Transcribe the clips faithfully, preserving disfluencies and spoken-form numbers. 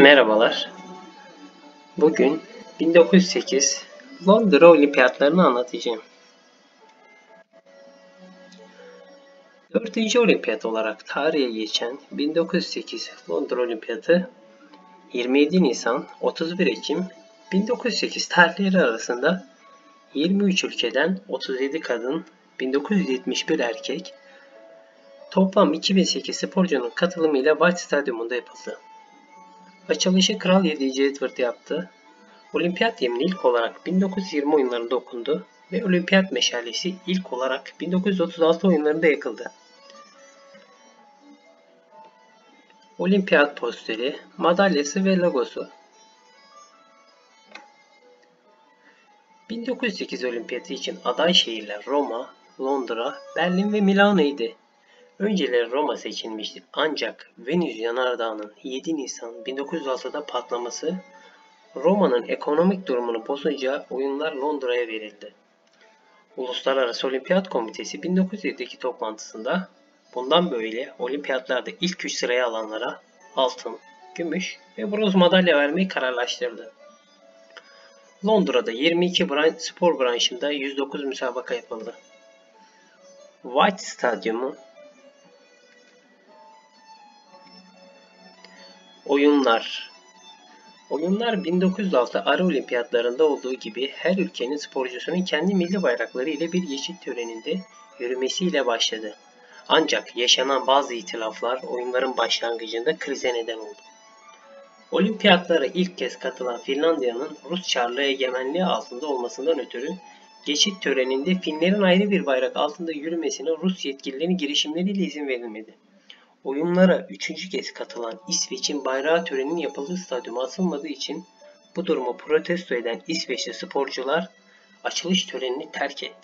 Merhabalar. Bugün bin dokuz yüz sekiz Londra Olimpiyatlarını anlatacağım. Dördüncü olimpiyat olarak tarihe geçen bin dokuz yüz sekiz Londra Olimpiyatı yirmi yedi Nisan otuz bir Ekim bin dokuz yüz sekiz tarihleri arasında yirmi üç ülkeden otuz yedi kadın, bin dokuz yüz yetmiş bir erkek, toplam iki bin sekiz sporcunun katılımıyla White Stadyumunda yapıldı. Açılışı Kral yedinci Edward yaptı. Olimpiyat yemini ilk olarak bin dokuz yüz yirmi oyunlarında okundu ve Olimpiyat meşalesi ilk olarak bin dokuz yüz otuz altı oyunlarında yakıldı. Olimpiyat posteri, madalyası ve logosu. bin dokuz yüz sekiz Olimpiyatı için aday şehirler Roma, Londra, Berlin ve Milano'ydu. Önceleri Roma seçilmişti ancak Venüs yanardağının yedi Nisan bin dokuz yüz altıda patlaması Roma'nın ekonomik durumunu bozunca oyunlar Londra'ya verildi. Uluslararası Olimpiyat Komitesi bin dokuz yüz yedideki toplantısında bundan böyle olimpiyatlarda ilk üç sıraya alanlara altın, gümüş ve bronz madalya vermeyi kararlaştırdı. Londra'da yirmi iki spor branşında yüz dokuz müsabaka yapıldı. White Stadyumu Oyunlar Oyunlar bin dokuz yüz altı Ara Olimpiyatlarında olduğu gibi her ülkenin sporcusunun kendi milli bayrakları ile bir geçit töreninde yürümesiyle başladı. Ancak yaşanan bazı itilaflar oyunların başlangıcında krize neden oldu. Olimpiyatlara ilk kez katılan Finlandiya'nın Rus Çarlığı egemenliği altında olmasından ötürü geçit töreninde Finlerin ayrı bir bayrak altında yürümesine Rus yetkililerin girişimleriyle izin verilmedi. Oyunlara üçüncü kez katılan İsveç'in bayrağı töreninin yapıldığı stadyuma asılmadığı için bu durumu protesto eden İsveçli sporcular açılış törenini terk etti.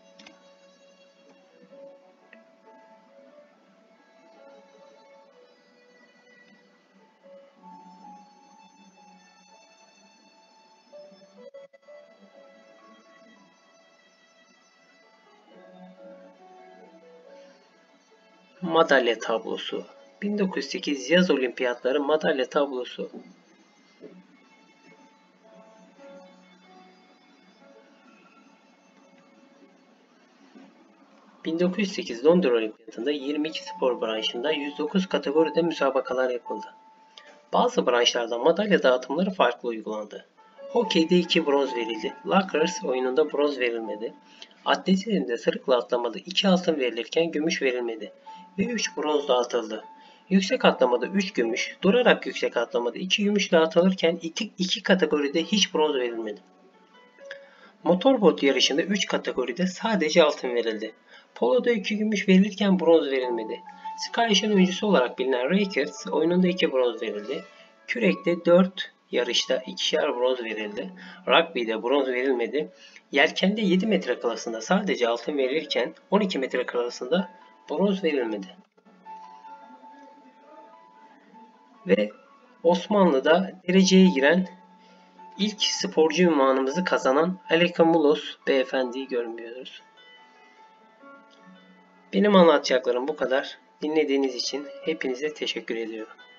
Madalya tablosu bin dokuz yüz sekiz Yaz Olimpiyatları madalya tablosu bin dokuz yüz sekiz Londra Olimpiyatında yirmi iki spor branşında yüz dokuz kategoride müsabakalar yapıldı. Bazı branşlarda madalya dağıtımları farklı uygulandı. Hokeyde iki bronz verildi. Lacrosse oyununda bronz verilmedi. Atletizmde sırıkla atlamada iki altın verilirken gümüş verilmedi ve üç bronz dağıtıldı. Yüksek atlamada üç gümüş, durarak yüksek atlamada iki gümüş dağıtılırken iki kategoride hiç bronz verilmedi. Motorbot yarışında üç kategoride sadece altın verildi. Polo'da iki gümüş verilirken bronz verilmedi. Squash'ın öncüsü olarak bilinen Rackets oyununda iki bronz verildi. Kürekte dört yarışta ikişer bronz verildi. Rugby'de bronz verilmedi. Yelkende yedi metre klasında sadece altın verilirken on iki metre klasında bronz verilmedi. Ve Osmanlı'da dereceye giren ilk sporcu ünvanımızı kazanan Aleka Mulos beyefendiyi görmüyoruz. Benim anlatacaklarım bu kadar. Dinlediğiniz için hepinize teşekkür ediyorum.